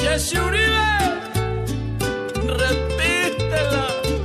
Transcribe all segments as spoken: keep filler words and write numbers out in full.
Jesse Uribe, repítela.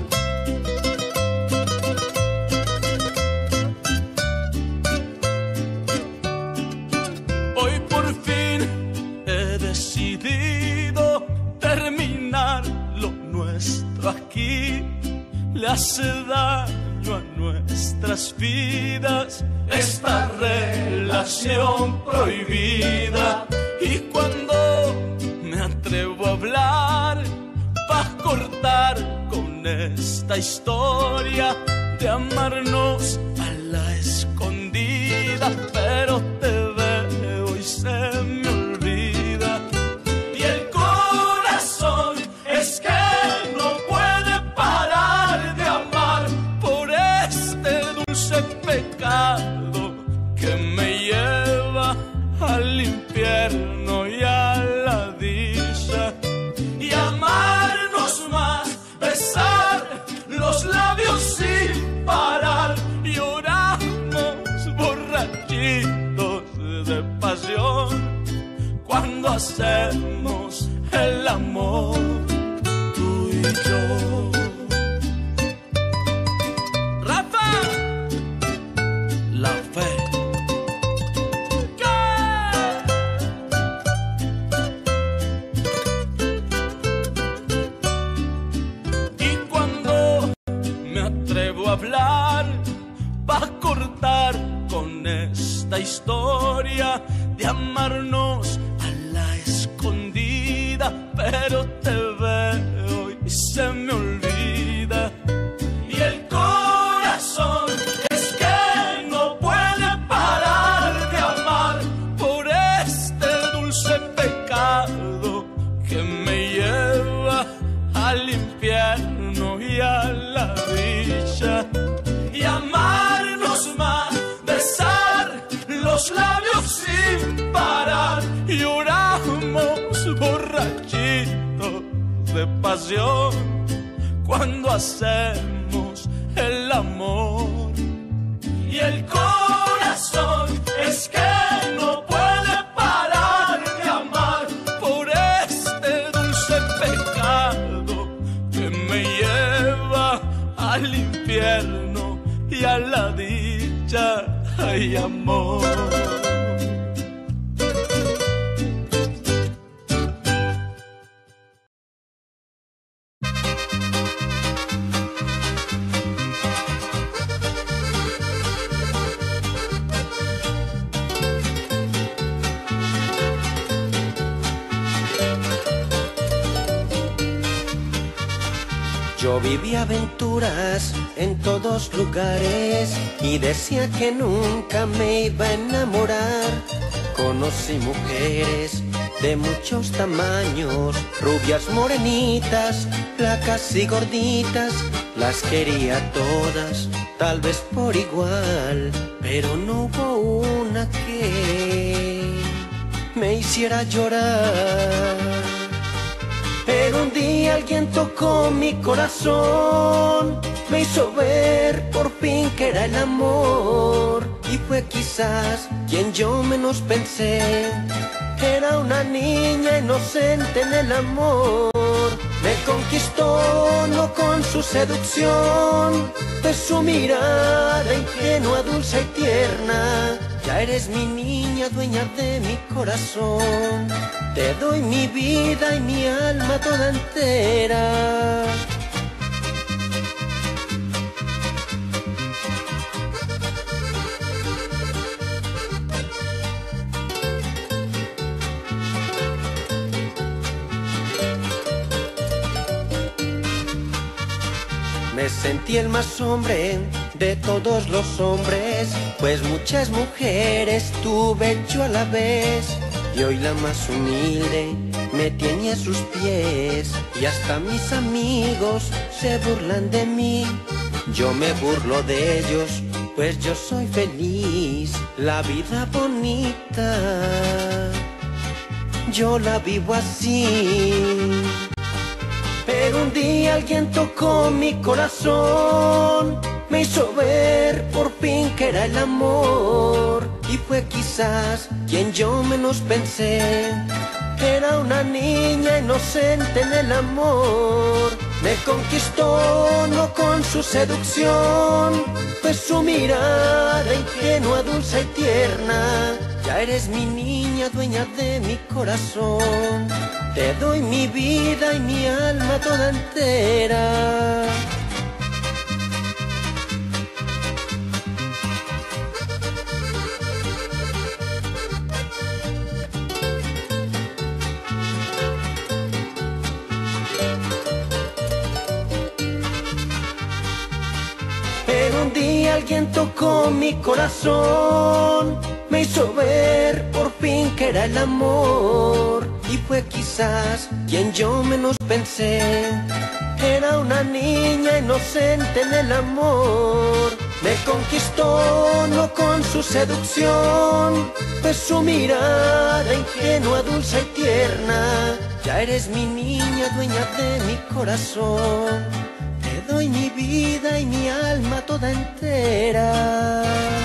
Hoy por fin he decidido terminar lo nuestro aquí. Le hace daño a nuestras vidas esta relación prohibida. Y cuando me atrevo a hablar, vas a cortar con esta historia de amarnos a la escondida. Pero te veo y se me olvida. Y el corazón es que no puede parar de amar por este dulce pecado que me lleva al infierno y a la dicha. Y amarnos más, besar los labios sin parar. Lloramos borrachitos de pasión cuando hacemos el amor, tú y yo. Rafa, la fe. Hablar, va a cortar con esta historia de amarnos a la escondida. Pero te veo y se me olvida. Y el corazón es que no puede parar de amar por este dulce pecado que me lleva al infierno y a la dicha. Y amarnos más, besar los labios sin parar. Lloramos borrachitos de pasión cuando hacemos el amor. Y el corazón es que no puede parar de amar por este dulce pecado que me lleva al infierno y a la dicha. Ay, amor. Yo viví aventuras en todos lugares y decía que nunca me iba a enamorar. Conocí mujeres de muchos tamaños, rubias, morenitas, flacas y gorditas. Las quería todas, tal vez por igual, pero no hubo una que me hiciera llorar. Pero un día alguien tocó mi corazón, me hizo ver por fin que era el amor. Y fue quizás quien yo menos pensé, era una niña inocente en el amor. Me conquistó no con su seducción, fue su mirada ingenua, dulce y tierna. Ya eres mi niña, dueña de mi corazón. Te doy mi vida y mi alma toda entera. Me sentí el más hombre de todos los hombres, pues muchas mujeres tuve yo a la vez. Y hoy la más humilde me tiene a sus pies, y hasta mis amigos se burlan de mí. Yo me burlo de ellos, pues yo soy feliz. La vida bonita, yo la vivo así. Pero un día alguien tocó mi corazón, me hizo ver por fin fin que era el amor. Y fue quizás quien yo menos pensé. Era una niña inocente en el amor. Me conquistó no con su seducción, fue su mirada ingenua, dulce y tierna. Ya eres mi niña, dueña de mi corazón. Te doy mi vida y mi alma toda entera. Pero un día alguien tocó mi corazón, me hizo ver por fin que era el amor. Y fue quizás quien yo menos pensé. Era una niña inocente en el amor. Me conquistó no con su seducción, fue su mirada ingenua, dulce y tierna. Ya eres mi niña, dueña de mi corazón. Te doy mi vida y mi alma toda entera.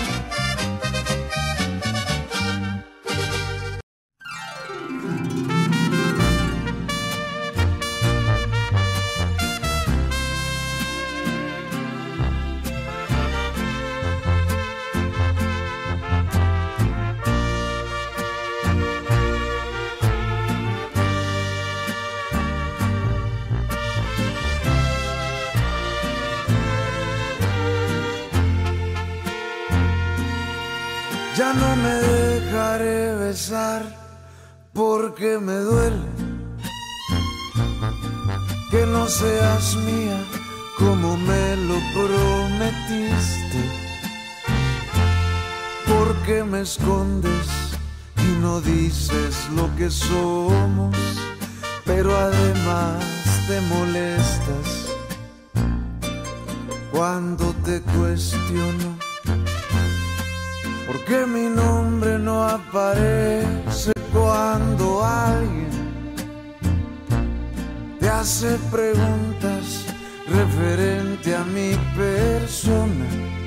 Ya no me dejaré besar porque me duele que no seas mía como me lo prometiste. Porque me escondes y no dices lo que somos, pero además te molestas cuando te cuestiono. Porque mi nombre no aparece cuando alguien te hace preguntas referente a mi persona.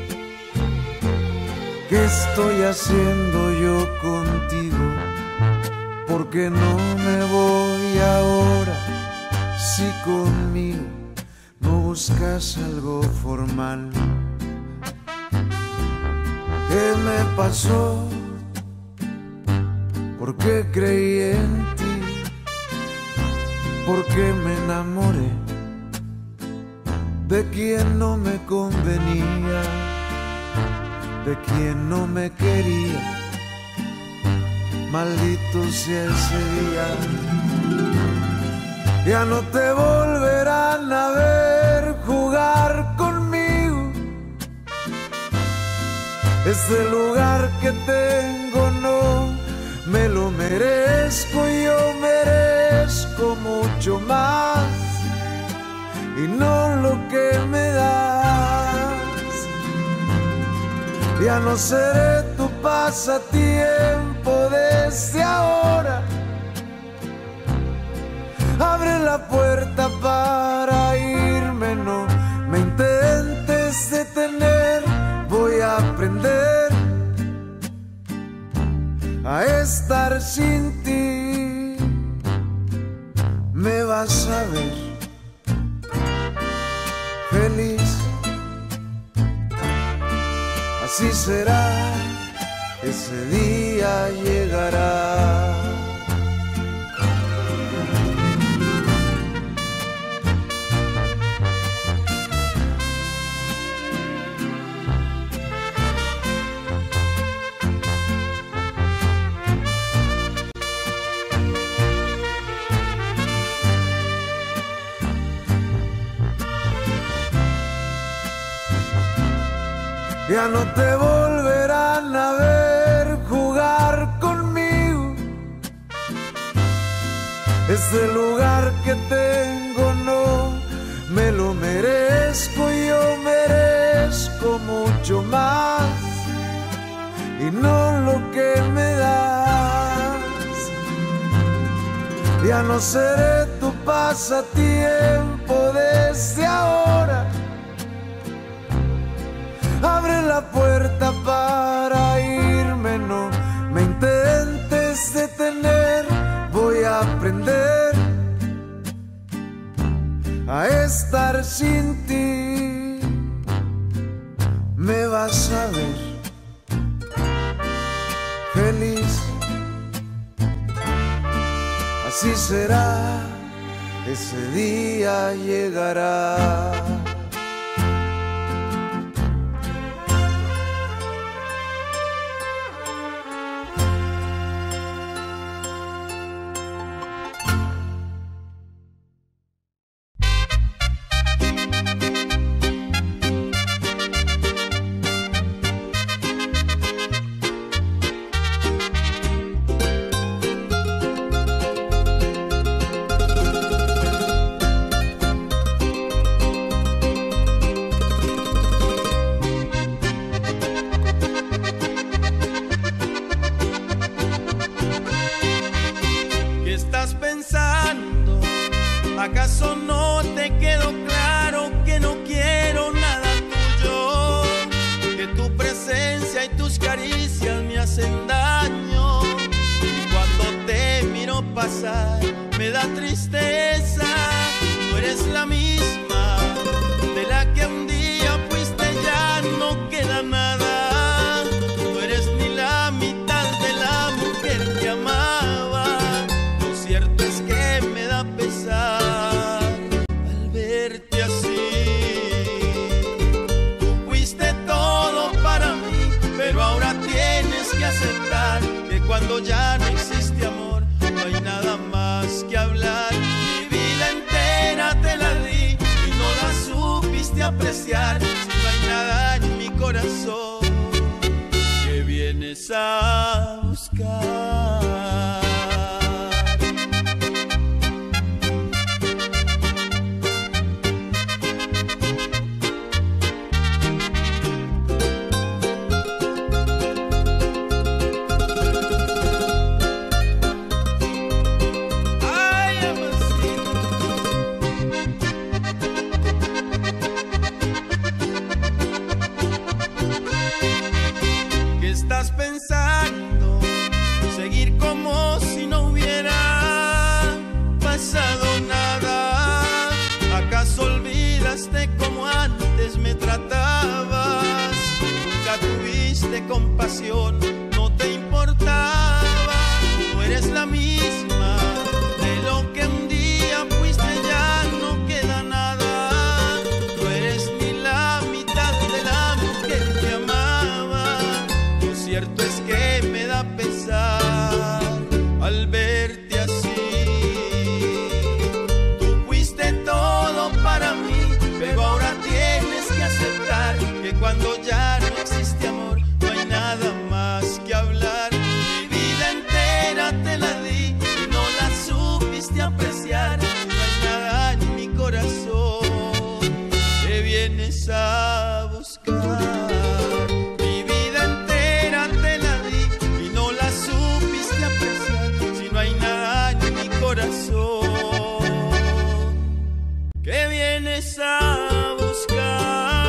¿Qué estoy haciendo yo contigo? ¿Por qué no me voy ahora si conmigo no buscas algo formal? ¿Qué me pasó? ¿Por qué creí en ti? ¿Por qué me enamoré de quien no me convenía, de quien no me quería? Maldito sea ese día. Ya no te volverán a ver jugar conmigo. Este lugar que tengo no me lo merezco, yo merezco mucho más y no lo que me das. Ya no seré tu pasatiempo desde ahora. Abre la puerta para irme, no me intentes detener. Voy a aprender a estar sin ti. Me vas a ver feliz. Así será, ese día llegará. Ya no te volverán a ver jugar conmigo. Este lugar que tengo no me lo merezco, yo merezco mucho más y no lo que me das. Ya no seré tu pasatiempo desde ahora. Abre la puerta para irme, no me intentes detener. Voy a aprender a estar sin ti. Me vas a ver feliz, así será, ese día llegará. ¿Acaso no te quedó claro que no quiero nada tuyo? Que tu presencia y tus caricias me hacen daño. Y cuando te miro pasar me da tristeza. Tú eres la misma de la que un día fuiste, ya no queda nada. No eres ni la mitad de la mujer que amaba. Lo cierto es que me da pesar aceptar que cuando ya no existe amor no hay nada más que hablar. Mi vida entera te la di y no la supiste apreciar. Si no hay nada en mi corazón que vienes a buscar. Pensando seguir como si no hubiera pasado nada. ¿Acaso olvidaste como antes me tratabas? Nunca tuviste compasión, no te importaba. No eres la misma de lo que un día fuiste, ya no queda nada. No eres ni la mitad de la mujer que amaba. Lo cierto es que me da pesar al verte así. Tú fuiste todo para mí, pero ahora tienes que aceptar que cuando ya no existe amor no hay nada más que hablar. Mi vida entera te la di y no la supiste apreciar. No hay nada en mi corazón que vienes a buscar. Que vienes a buscar.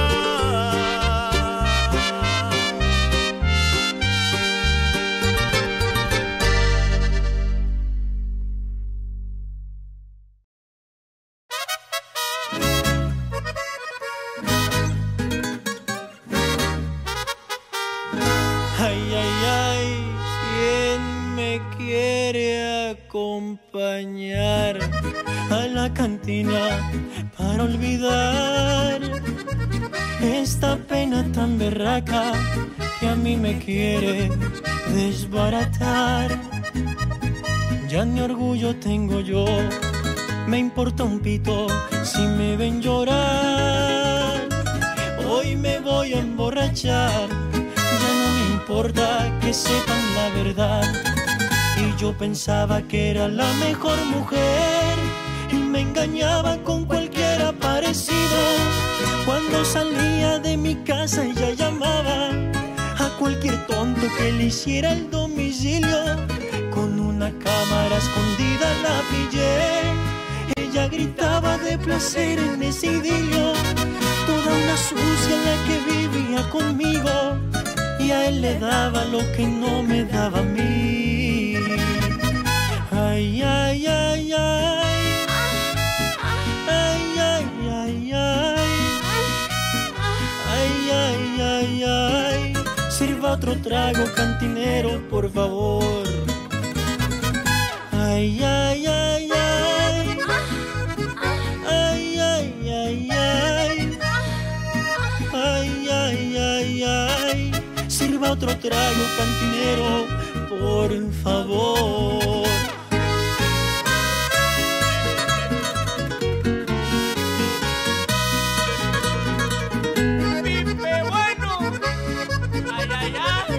Ay, ay, ay, ¿quién me quiere acompañar a la cantina para olvidar esta pena tan berraca que a mí me quiere desbaratar? Ya ni orgullo tengo yo, me importa un pito si me ven llorar. Hoy me voy a emborrachar, ya no me importa que sepan la verdad. Y yo pensaba que era la mejor mujer y me engañaba con cualquiera parecido. Cuando salía de mi casa ella llamaba a cualquier tonto que le hiciera el domicilio. Con una cámara escondida la pillé, ella gritaba de placer en ese idilio. Toda una sucia la que vivía conmigo y a él le daba lo que no me daba a mí. Ay, ay, ay, ay. Ay, ay, ay, ay. Ay, ay, ay, ay. Sirva otro trago, cantinero, por favor. Ay, ay, ay, ay. Ay, ay, ay, ay. Ay, ay, ay, ay. Sirva otro trago, cantinero, por favor. Pipe bueno. Ay, ay, ay.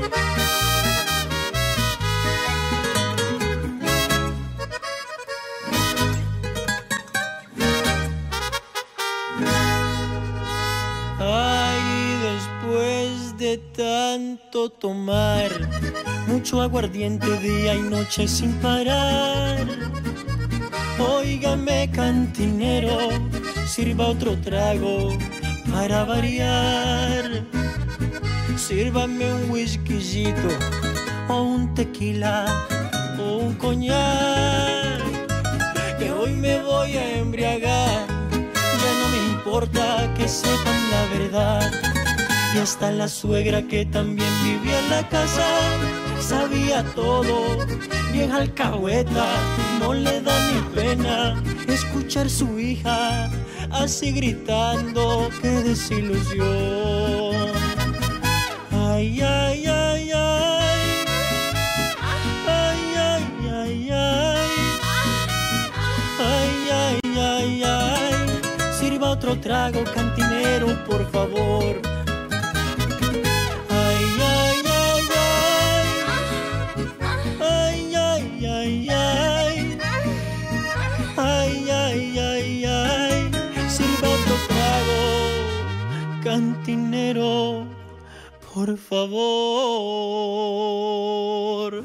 Ay, después de tanto tomar, mucho aguardiente día y noche sin parar. Óigame, cantinero, sirva otro trago para variar. Sírvame un whiskycito o un tequila o un coñac, que hoy me voy a embriagar. Ya no me importa que sepan la verdad. Y hasta la suegra que también vivía en la casa sabía todo, bien alcahueta. No le da ni pena escuchar su hija así gritando, qué desilusión. Ay, ay, ay, ay. Ay, ay, ay, ay. Ay, ay, ay, ay. Sirva otro trago, cantinero, por favor. Ay, ay, ay, ay. Ay, ay, ay, ay. Ay, ay, ay, ay. Sirva otro trago, cantinero, por favor.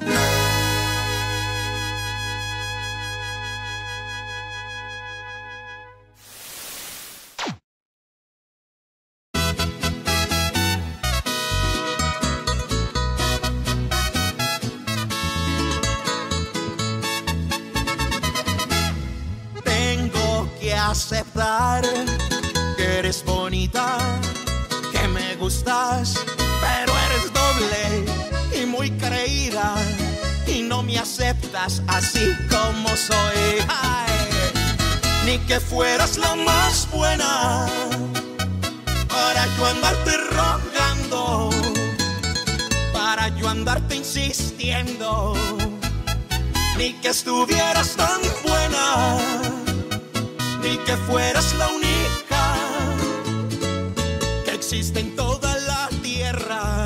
Aceptar que eres bonita, que me gustas, pero eres doble y muy creída y no me aceptas así como soy. Ay, ni que fueras la más buena para yo andarte rogando, para yo andarte insistiendo, ni que estuvieras tan buena, ni que fueras la única que existe en toda la tierra.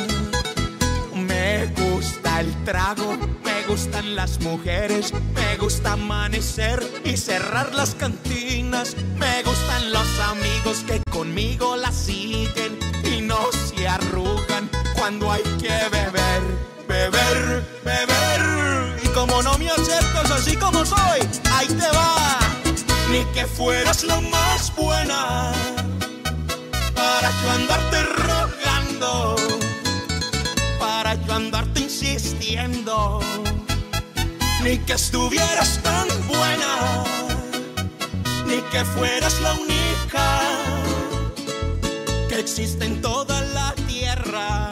Me gusta el trago, me gustan las mujeres, me gusta amanecer y cerrar las cantinas, me gustan los amigos que conmigo la siguen y no se arrugan cuando hay que beber, beber, beber. Y como no me aceptas así como soy, ahí te va. Ni que fueras la más buena para yo andarte rogando, para yo andarte insistiendo, ni que estuvieras tan buena, ni que fueras la única que existe en toda la tierra.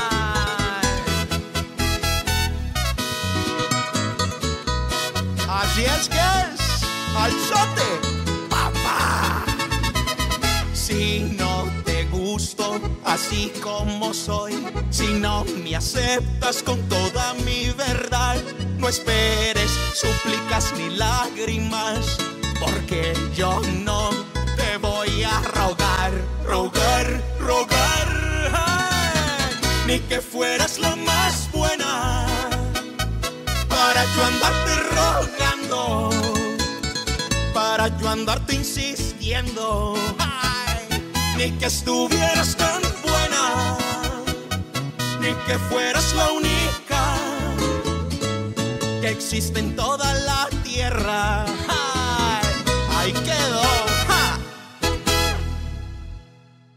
Así es que es. ¡Alzote, papá! Si no te gusto así como soy, si no me aceptas con toda mi verdad, no esperes súplicas ni lágrimas, porque yo no te voy a rogar, rogar, rogar. Ay, ni que fueras la más buena para yo andarte rogando, para yo andarte insistiendo. Ay, ni que estuvieras tan buena, ni que fueras la única que existe en toda la tierra. Ay, ahí quedó. ¡Ja!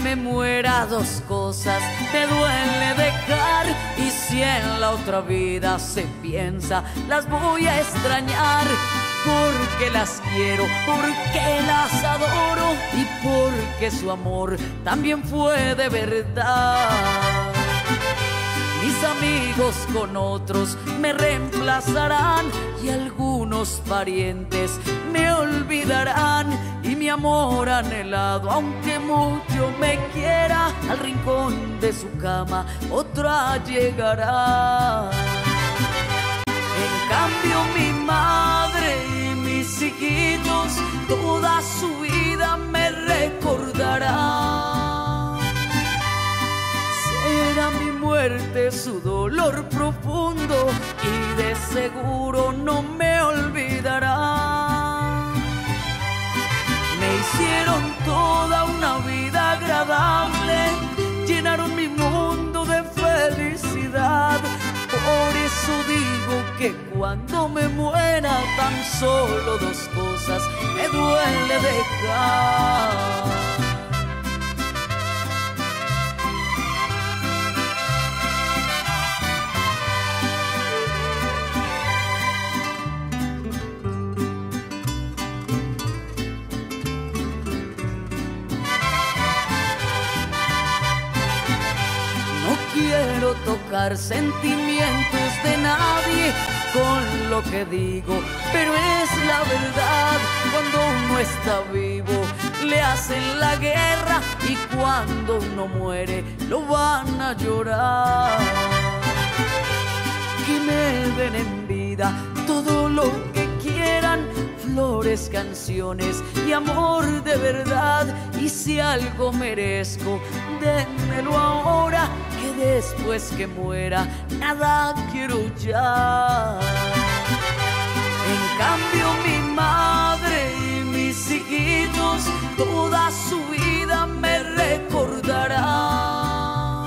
me muera dos cosas me duele dejar, y si en la otra vida se piensa las voy a extrañar, porque las quiero, porque las adoro y porque su amor también fue de verdad. Mis amigos con otros me reemplazarán y algunos parientes me olvidarán, y mi amor anhelado, aunque mucho me quiera, al rincón de su cama otra llegará. En cambio mi madre y mis hijitos toda su vida me recordarán. Será mi muerte su dolor profundo y de seguro no me olvidarán. Me hicieron toda una vida agradable, llenaron mi mundo de felicidad. Por eso digo que cuando me muera tan solo dos cosas me duele dejar. Quiero tocar sentimientos de nadie con lo que digo, pero es la verdad. Cuando uno está vivo le hacen la guerra, y cuando uno muere lo van a llorar. Que me den en vida todo lo que quieran, flores, canciones y amor de verdad. Y si algo merezco, dénmelo ahora, que después que muera nada quiero ya. En cambio mi madre y mis hijitos toda su vida me recordarán.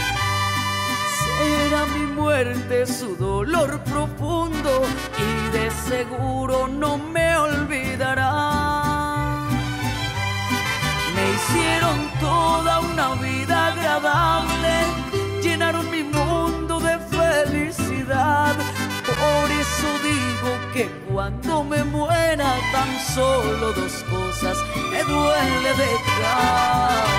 Será mi muerte su dolor profundo y de seguro no me olvidarán. Me hicieron toda una vida agradable, llenaron mi mundo de felicidad. Por eso digo que cuando me muera tan solo dos cosas me duele dejar.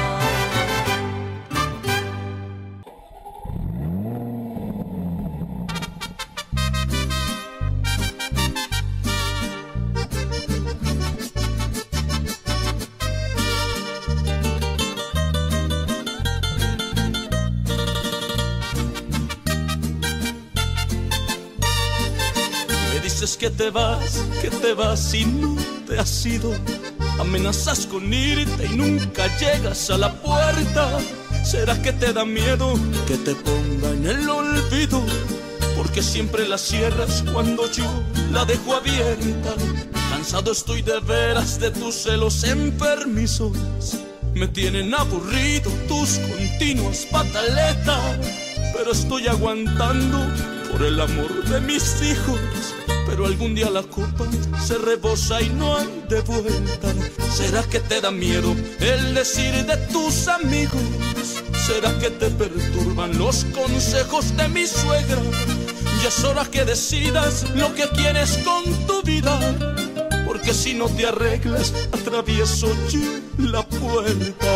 Dices que te vas, que te vas y no te has ido. Amenazas con irte y nunca llegas a la puerta. ¿Será que te da miedo que te ponga en el olvido? Porque siempre la cierras cuando yo la dejo abierta. Cansado estoy de veras de tus celos enfermizos. Me tienen aburrido tus continuas pataletas. Pero estoy aguantando por el amor de mis hijos. Pero algún día la copa se rebosa y no hay de vuelta. ¿Será que te da miedo el decir de tus amigos? ¿Será que te perturban los consejos de mi suegra? Ya es hora que decidas lo que quieres con tu vida, porque si no te arreglas atravieso yo la puerta.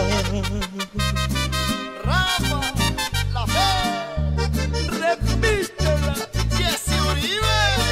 Rafa, la fe, repítela, Jesse Uribe.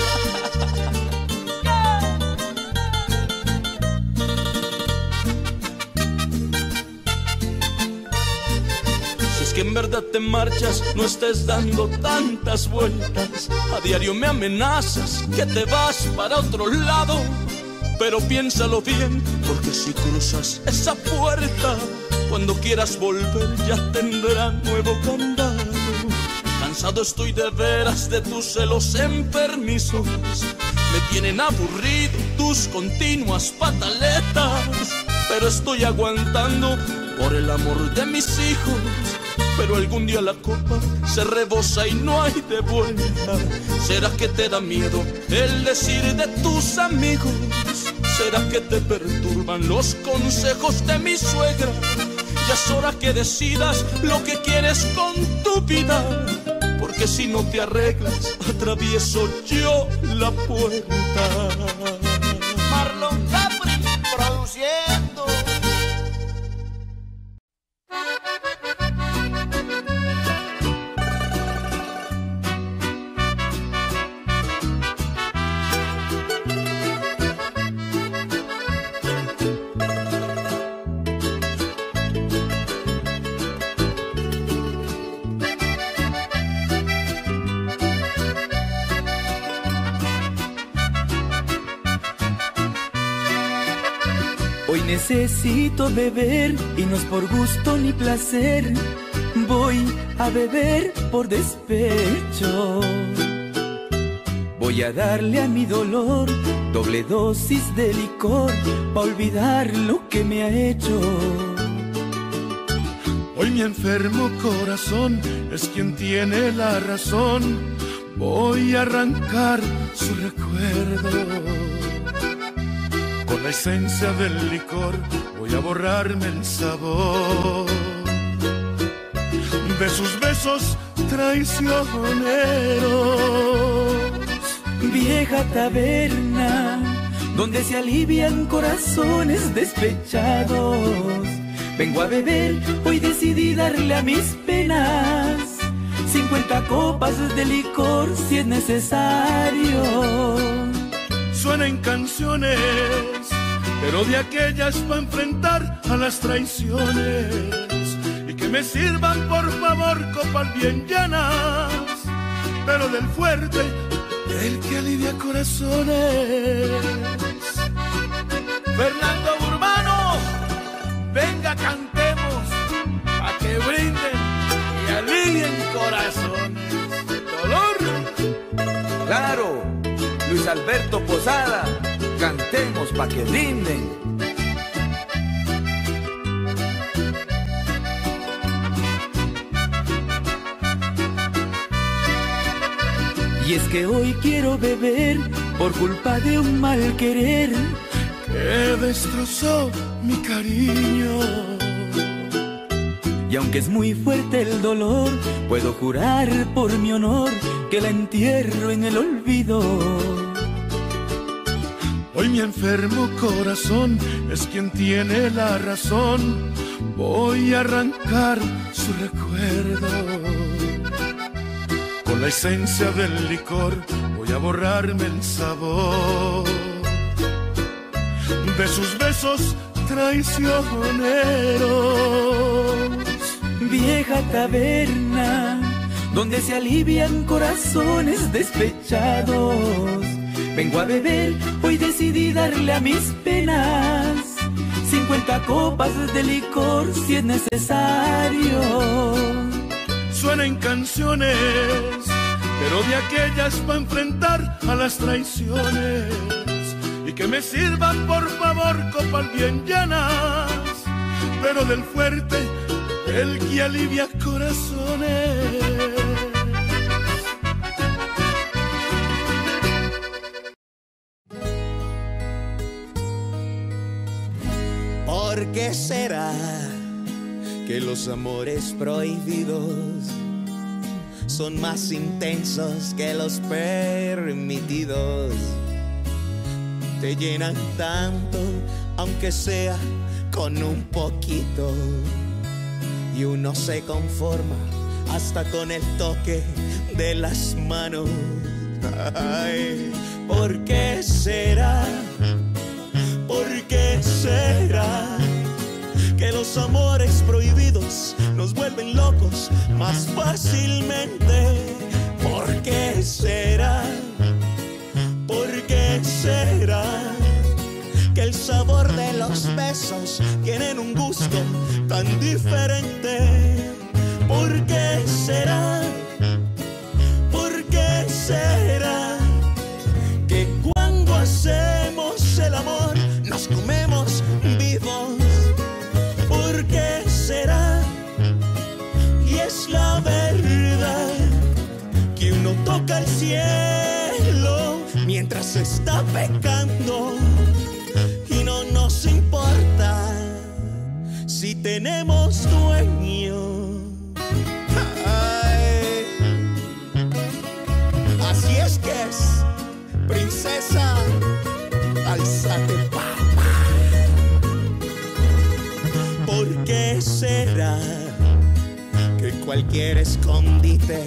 Que en verdad te marchas, no estés dando tantas vueltas. A diario me amenazas que te vas para otro lado, pero piénsalo bien, porque si cruzas esa puerta, cuando quieras volver ya tendrá nuevo candado. Cansado estoy de veras de tus celos enfermizos. Me tienen aburrido tus continuas pataletas, pero estoy aguantando por el amor de mis hijos. Pero algún día la copa se rebosa y no hay de vuelta. ¿Será que te da miedo el decir de tus amigos? ¿Será que te perturban los consejos de mi suegra? ya es hora que decidas lo que quieres con tu vida, porque si no te arreglas, atravieso yo la puerta. Marlon Capri produciendo. Hoy necesito beber y no es por gusto ni placer. Voy a beber por despecho. Voy a darle a mi dolor doble dosis de licor pa' olvidar lo que me ha hecho. Hoy mi enfermo corazón es quien tiene la razón. Voy a arrancar su recuerdo. Con la esencia del licor voy a borrarme el sabor de sus besos traicioneros. Vieja taberna donde se alivian corazones despechados. Vengo a beber, hoy decidí darle a mis penas cincuenta copas de licor si es necesario. Suenan canciones, pero de aquellas para enfrentar a las traiciones. Y que me sirvan por favor copas bien llenas, pero del fuerte, el que alivia corazones. Fernando Urbano, venga cantemos, pa' que brinden y alivien corazones. Dolor. Claro, Luis Alberto Posada, cantemos pa' que brinden. Y es que hoy quiero beber por culpa de un mal querer que destrozó mi cariño. Y aunque es muy fuerte el dolor, puedo jurar por mi honor que la entierro en el olvido. Hoy mi enfermo corazón es quien tiene la razón. Voy a arrancar su recuerdo. Con la esencia del licor voy a borrarme el sabor de sus besos traicioneros. Vieja taberna donde se alivian corazones despechados. Vengo a beber, hoy decidí darle a mis penas cincuenta copas de licor si es necesario. Suenan canciones, pero de aquellas para enfrentar a las traiciones. Y que me sirvan por favor copas bien llenas, pero del fuerte, el que alivia corazones. ¿Por qué será que los amores prohibidos son más intensos que los permitidos? Te llenan tanto, aunque sea con un poquito, y uno se conforma hasta con el toque de las manos. Ay, ¿por qué será? ¿Por qué será que los amores prohibidos nos vuelven locos más fácilmente? ¿Por qué será? ¿Por qué será que el sabor de los besos tienen un gusto tan diferente? ¿Por qué será? ¿Por qué será que cuando hacemos el amor nos comemos vivos? ¿Por qué será? Y es la verdad que uno toca el cielo mientras está pecando y no nos importa si tenemos dueño. Ay. Así es que es, princesa, alzate papa. ¿Por qué será que cualquier escondite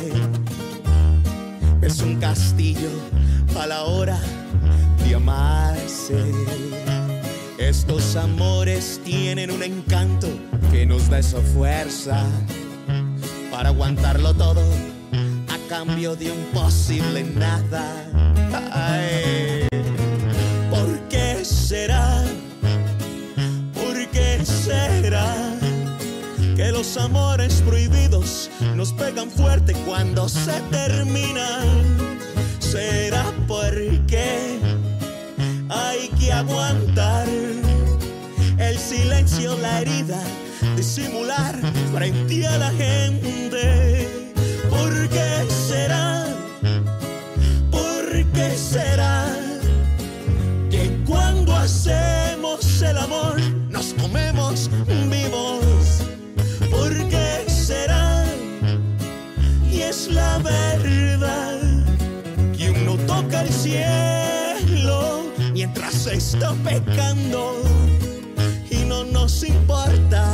es un castillo a la hora de amarse? Estos amores tienen un encanto que nos da esa fuerza para aguantarlo todo a cambio de un posible nada. Ay, ¿por qué será? ¿Por qué será que los amores prohibidos nos pegan fuerte cuando se terminan? ¿Será porque hay que aguantar el silencio, la herida, disimular frente a la gente? ¿Por qué será? ¿Por qué será que cuando hacemos el amor nos comemos vivos? ¿Por qué será? Y es la verdad que uno toca el cielo mientras se está pecando y no nos importa.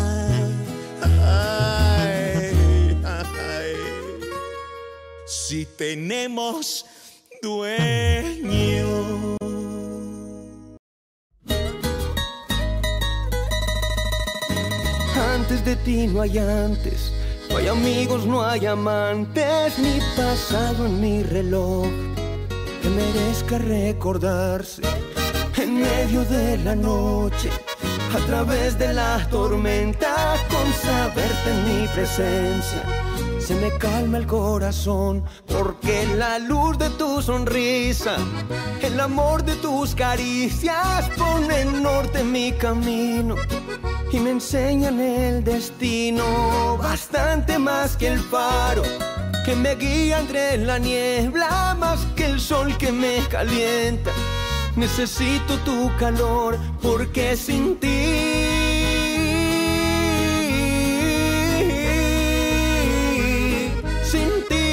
Ay, ay. Si tenemos dueño. Antes de ti no hay antes, no hay amigos, no hay amantes, ni pasado en mi reloj que merezca recordarse. En medio de la noche, a través de la tormenta, con saberte en mi presencia, se me calma el corazón, porque la luz de tu sonrisa, el amor de tus caricias, ponen norte en mi camino y me enseñan el destino. Bastante más que el faro que me guía entre la niebla, más que el sol que me calienta. Necesito tu calor, porque sin ti, sin ti,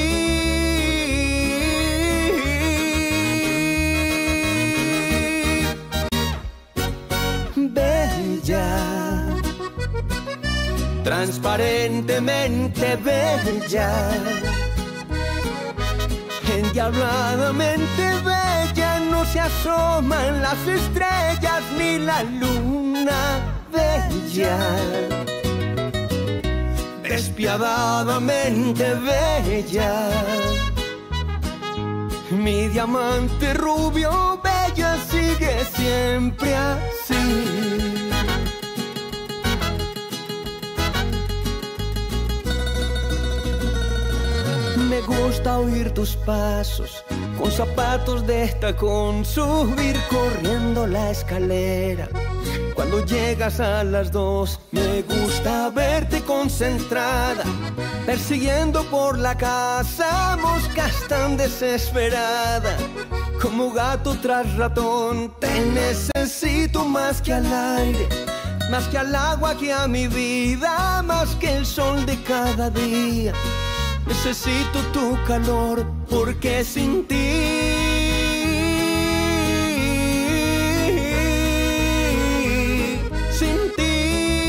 bella, transparentemente bella, endiabladamente bella, no se asoman las estrellas ni la luna bella, despiadadamente bella, mi diamante rubio bella sigue siempre así. Me gusta oír tus pasos, con zapatos de tacón, subir corriendo la escalera. Cuando llegas a las dos, me gusta verte concentrada, persiguiendo por la casa moscas tan desesperada. Como gato tras ratón, te necesito más que al aire, más que al agua, que a mi vida, más que el sol de cada día. Necesito tu calor, porque sin ti, sin ti,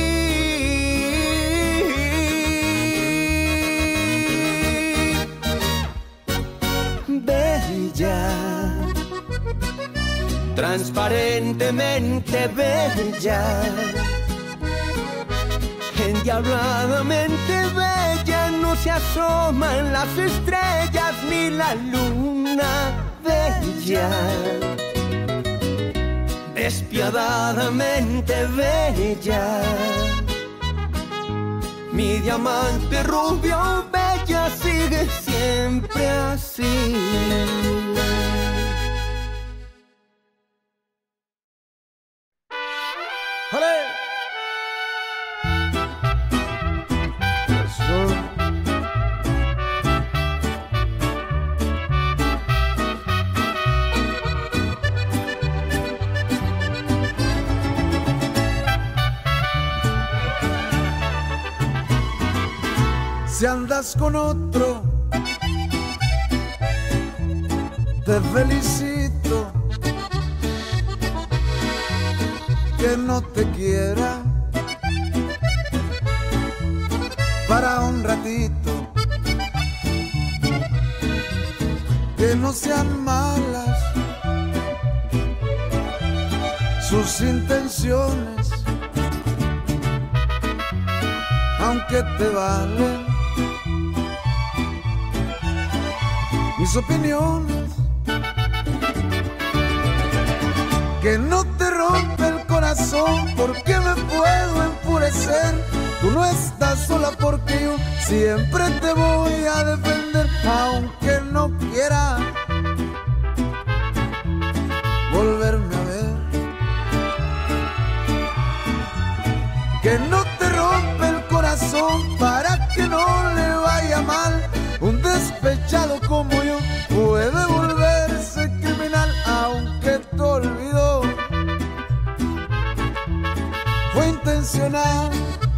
bella, transparentemente bella, endiabladamente bella, no se asoman las estrellas ni la luna bella, despiadadamente bella, mi diamante rubio bella sigue siempre así. ¡Olé! Si andas con otro, te felicito. Que no te quiera para un ratito, que no sean malas sus intenciones, aunque te valen mis opiniones. Que no te rompe el corazón, porque me puedo enfurecer. Tú no estás sola porque yo siempre te voy a defender, aunque no quiera volverme a ver. Que no te rompe el corazón para que no le vaya mal. Un despechado como yo puede volverse criminal, aunque te olvidó. Fue intencional.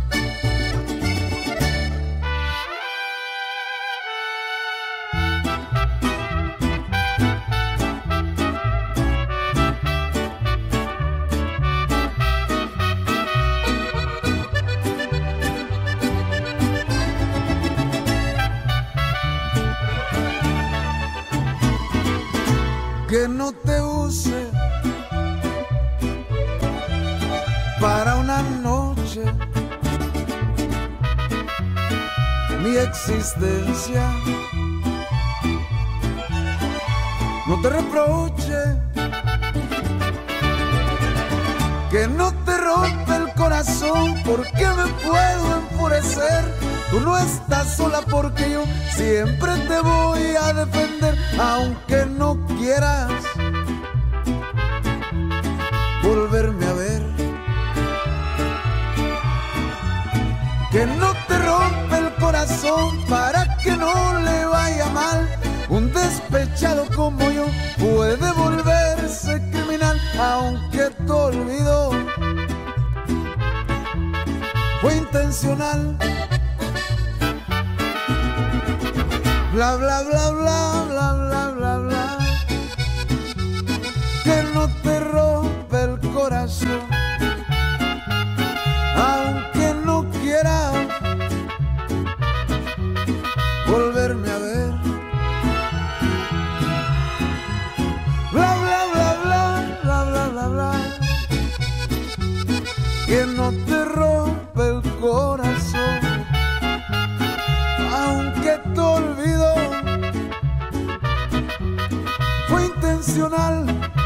Que no te use para una noche mi existencia. No te reproche, que no te rompe el corazón, porque me puedo enfurecer. Tú no estás sola porque yo siempre te voy a defender, aunque no quieras volverme a ver. Que no te rompe el corazón para que no le vaya mal. Un despechado como yo puede volverse criminal, aunque te olvidó. Fue intencional. Bla, bla, bla, bla, bla, bla, bla, bla. Que no te rompe el corazón, aunque no quiera volverme a ver. Bla, bla, bla, bla, bla, bla, bla, bla. Que no te rompe el corazón, aunque te olvido. Fue intencional.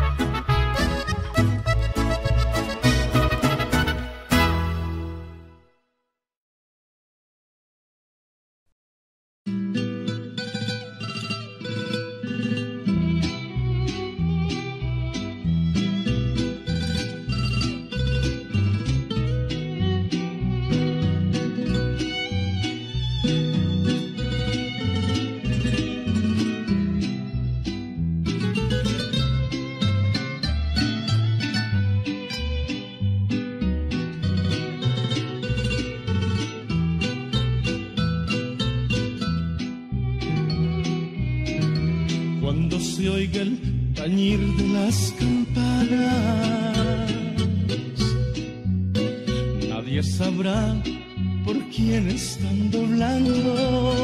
Cuando se oiga el tañir de las campanas, nadie sabrá por quién están doblando.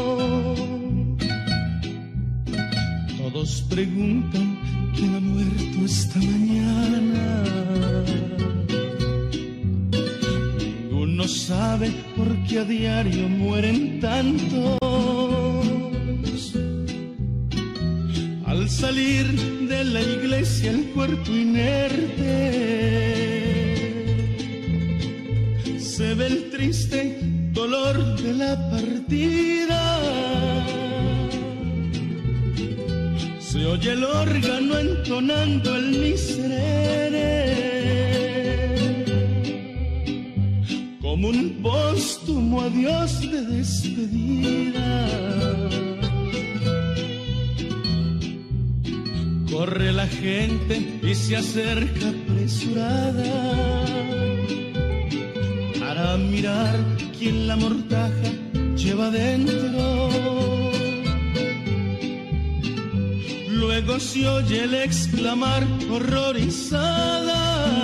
Todos preguntan quién ha muerto esta mañana. Ninguno sabe por qué a diario mueren tantos. Al salir de la iglesia el cuerpo inerte, se ve el triste dolor de la partida. Se oye el órgano entonando el miserere, como un póstumo adiós de despedida. Corre la gente y se acerca apresurada para mirar quién la mortaja, lleva dentro. Luego se oye el exclamar horrorizada: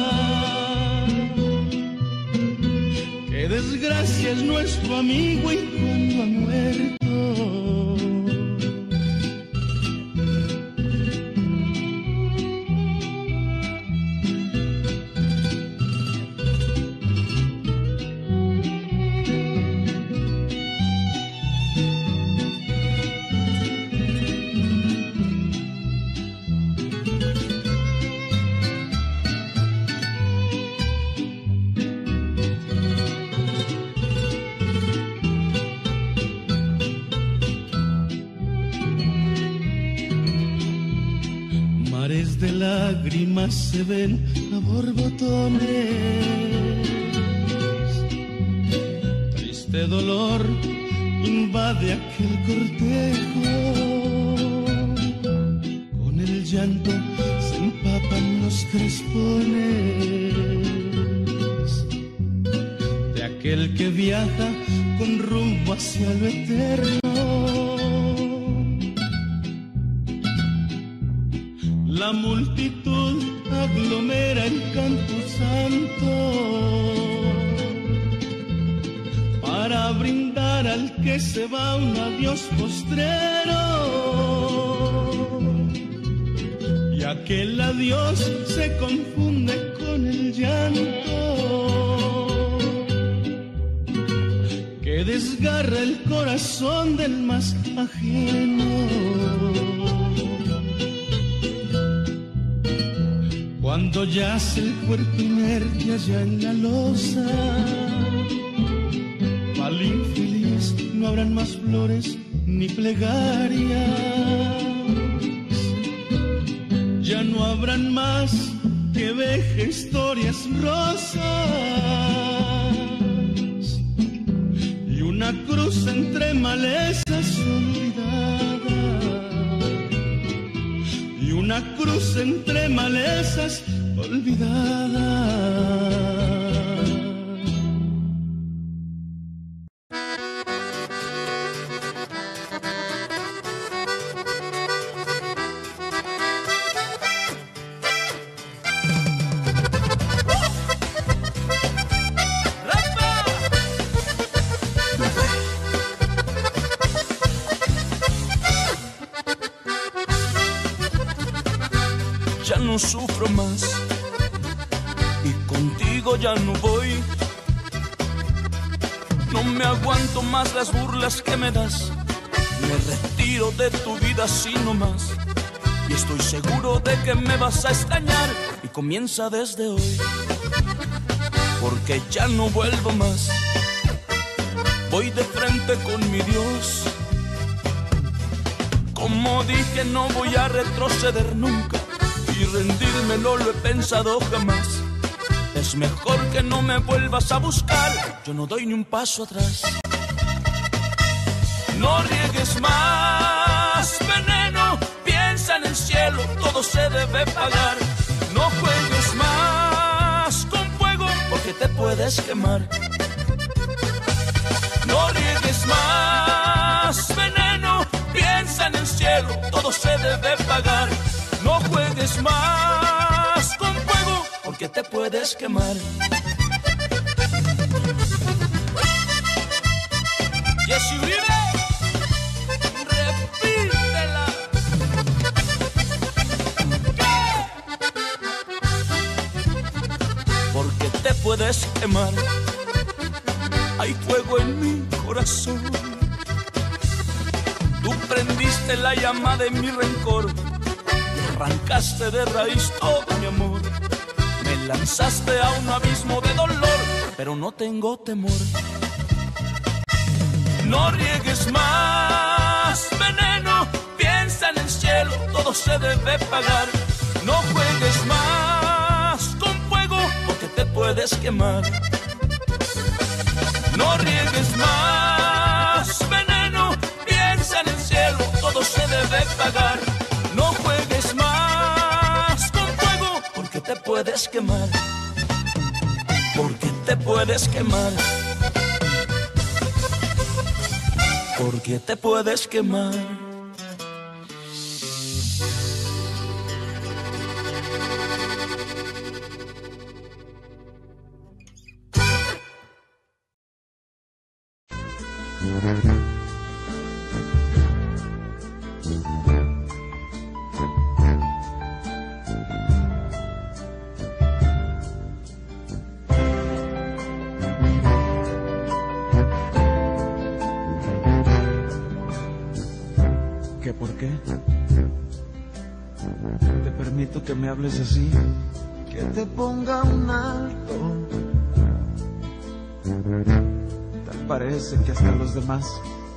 qué desgracia es nuestro amigo y cuando ha muerto. De lágrimas se ven a borbotones, triste dolor invade aquel cortejo, con el llanto se empapan los crespones de aquel que viaja con rumbo hacia lo eterno. La multitud aglomera en Camposanto para brindar al que se va un adiós postrero, y aquel adiós se confunde con el llanto que desgarra el corazón del más ajeno. Cuando yace el cuerpo inerte allá en la losa, al infeliz no habrán más flores ni plegarias, ya no habrán más que veje historias rosas y una cruz entre malezas olvidadas, y una cruz entre malezas olvidadas. Ya no sufro más y contigo ya no voy. No me aguanto más las burlas que me das. Me retiro de tu vida así nomás. Y estoy seguro de que me vas a extrañar. Y comienza desde hoy, porque ya no vuelvo más. Voy de frente con mi Dios. Como dije, no voy a retroceder nunca. Y rendirme no lo he pensado jamás. Es mejor que no me vuelvas a buscar. Yo no doy ni un paso atrás. No riegues más veneno. Piensa en el cielo, todo se debe pagar. No juegues más con fuego, porque te puedes quemar. No riegues más veneno. Piensa en el cielo, todo se debe pagar. No juegues más con fuego, porque te puedes quemar. Jessy Uribe, repítela. Porque te puedes quemar. Hay fuego en mi corazón. Tú prendiste la llama de mi rencor. Arrancaste de raíz todo mi amor. Me lanzaste a un abismo de dolor, pero no tengo temor. No riegues más veneno. Piensa en el cielo, todo se debe pagar. No juegues más con fuego, porque te puedes quemar. No riegues más veneno. Piensa en el cielo, todo se debe pagar. No juegues más con fuego, porque te puedes quemar. Porque te puedes quemar. porque te puedes quemar. ¿Qué por qué? Te permito que me hables así, que te ponga un alto. Tal parece que hasta los demás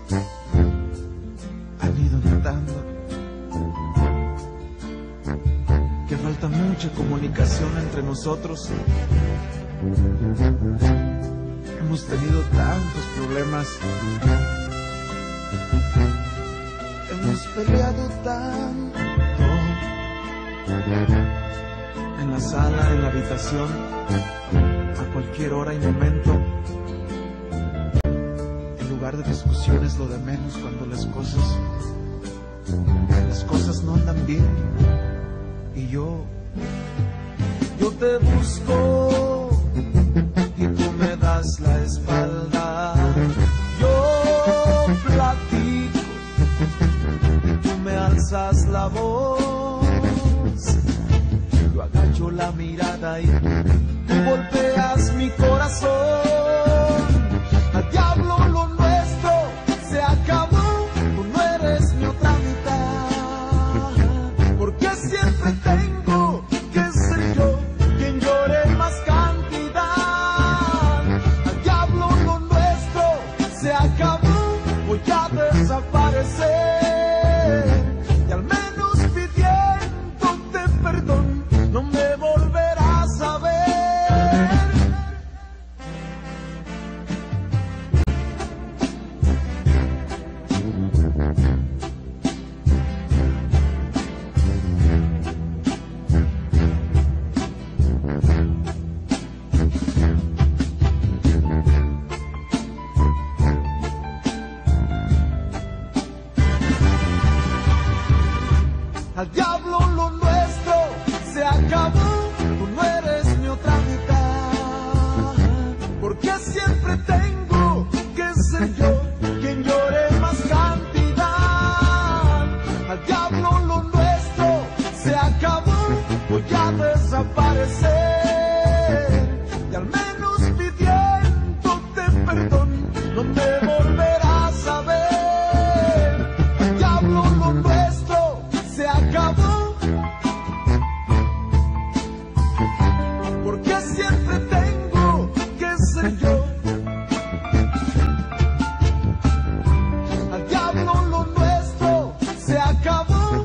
han ido notando que falta mucha comunicación entre nosotros. Hemos tenido tantos problemas, hemos peleado tanto, en la sala, en la habitación, a cualquier hora y momento. En lugar de discusiones, lo de menos cuando las cosas, las cosas no andan bien. Y yo, yo te busco y tú me das la espalda. Yo platico, tú me alzas la voz. Yo agacho la mirada y tú golpeas mi corazón. Al diablo lo nuestro se acabó, tú no eres mi otra mitad. Porque siempre tengo que ser yo quien llore más cantidad. Al diablo lo nuestro se acabó, voy a desaparecer. Y al menos pidiéndote perdón, no me volverás a ver. Al diablo lo nuestro se acabó, tú no eres mi otra mitad. Porque siempre tengo que ser yo quien llore más cantidad. Al diablo lo nuestro se acabó, voy a desaparecer. Y al menos pidiéndote perdón, no me volverás a ver. Al diablo lo nuestro se acabó, porque siempre tengo que ser yo. Al diablo lo nuestro se acabó,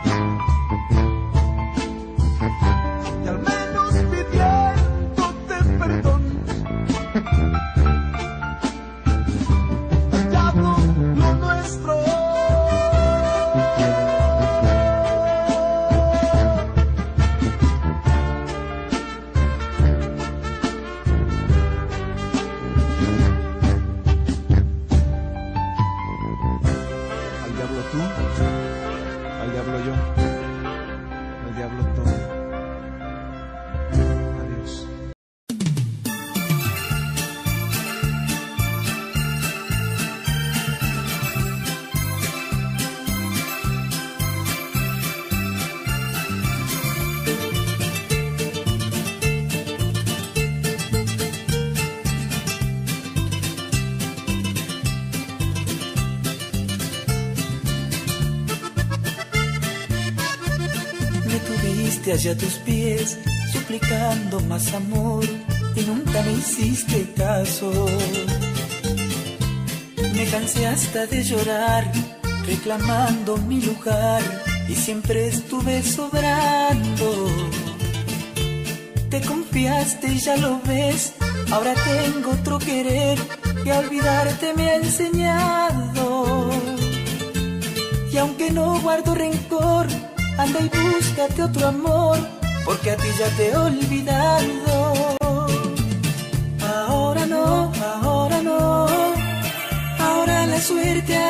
y al menos pidiéndote perdón. Al diablo lo nuestro. Al diablo tú, al diablo yo, al diablo todo. Adiós. Me tuviste allá a tus pies, suplicando más amor, y nunca me hiciste caso. Me cansé hasta de llorar, reclamando mi lugar, y siempre estuve sobrando. Te confiaste y ya lo ves, ahora tengo otro querer, que a olvidarte me ha enseñado. Y aunque no guardo rencor, anda y búscate otro amor, porque a ti ya te he olvidado. Ahora no, ahora no, ahora la suerte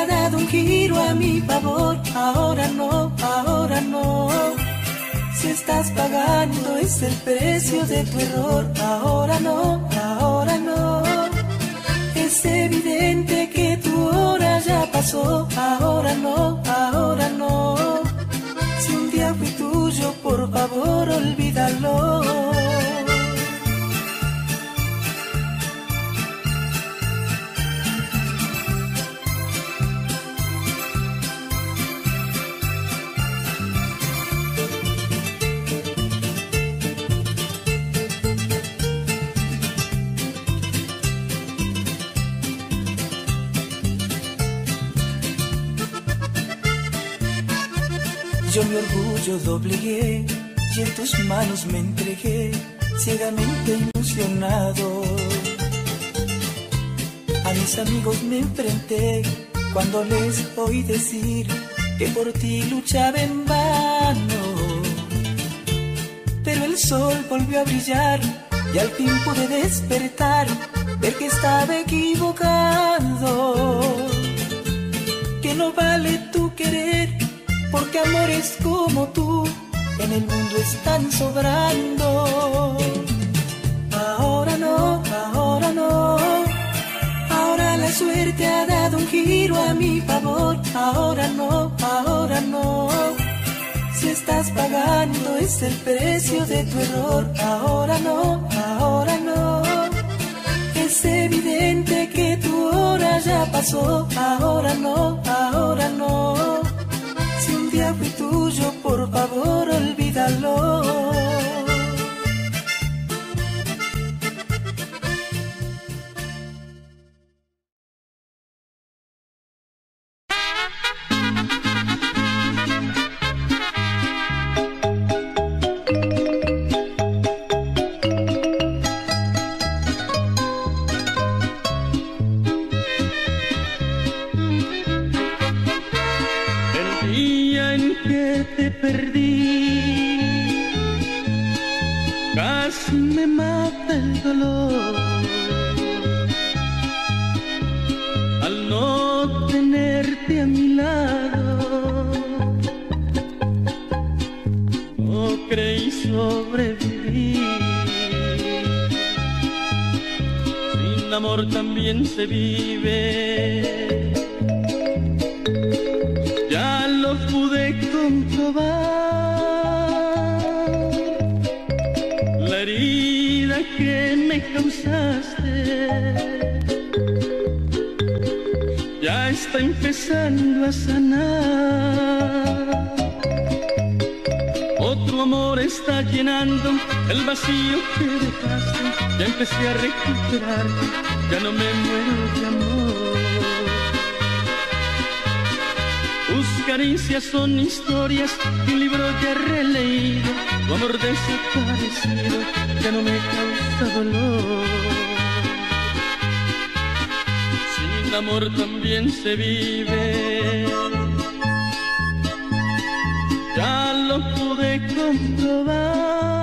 mi favor, ahora no, ahora no. Si estás pagando es el precio de tu error, ahora no, ahora no. Es evidente que tu hora ya pasó, ahora no, ahora no. Si un día fui tuyo, por favor olvídalo. Yo mi orgullo doblegué y en tus manos me entregué, ciegamente ilusionado. A mis amigos me enfrenté cuando les oí decir que por ti luchaba en vano. Pero el sol volvió a brillar y al fin pude despertar, ver que estaba equivocado, que no vale tu querer, porque amores como tú en el mundo están sobrando. Ahora no, ahora no. Ahora la suerte ha dado un giro a mi favor. Ahora no, ahora no. Si estás pagando es el precio de tu error. Ahora no, ahora no. Es evidente que tu hora ya pasó. Ahora no, ahora no. Si un día fui tuyo, por favor olvídalo. También se vive, ya lo pude comprobar. La herida que me causaste ya está empezando a sanar. Otro amor está llenando el vacío que dejaste. Ya empecé a recuperarte, ya no me muero de amor. Tus caricias son historias que un libro ya releído. Tu amor desaparecido ya no me causa dolor. Sin amor también se vive, ya lo pude comprobar.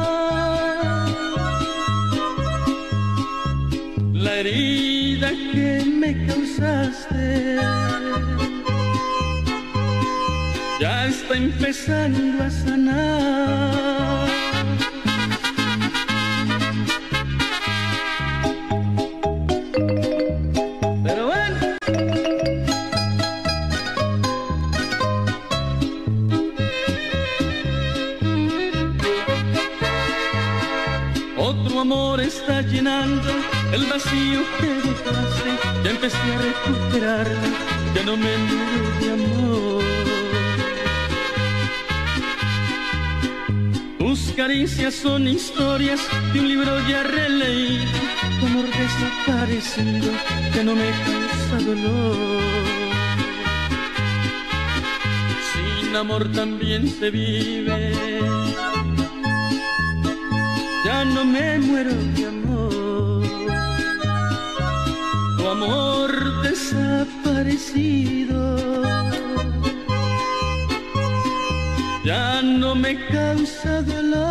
La herida que me causaste ya está empezando a sanar. Pero bueno, otro amor está llenando el vacío que dejaste. Ya empecé a recuperarme, ya no me muero de amor. Tus caricias son historias de un libro ya releído. Tu amor desaparecido ya no me causa dolor. Sin amor también se vive, ya no me muero de amor. Tu amor desaparecido ya no me causa dolor.